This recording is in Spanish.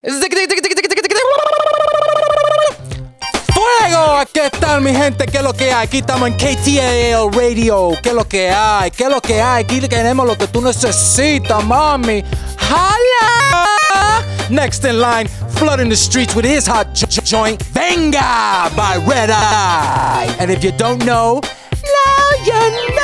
¡Fuego! ¿Qué tal, mi gente? ¿Qué es lo que hay? Aquí estamos en KTAL Radio. ¿Qué es lo que hay? ¿Qué es lo que hay? Aquí tenemos lo que tú necesitas, mami. ¡Hala! Next in line, flooding the streets with his hot joint, Venga by Red Eye. And if you don't know, now you know.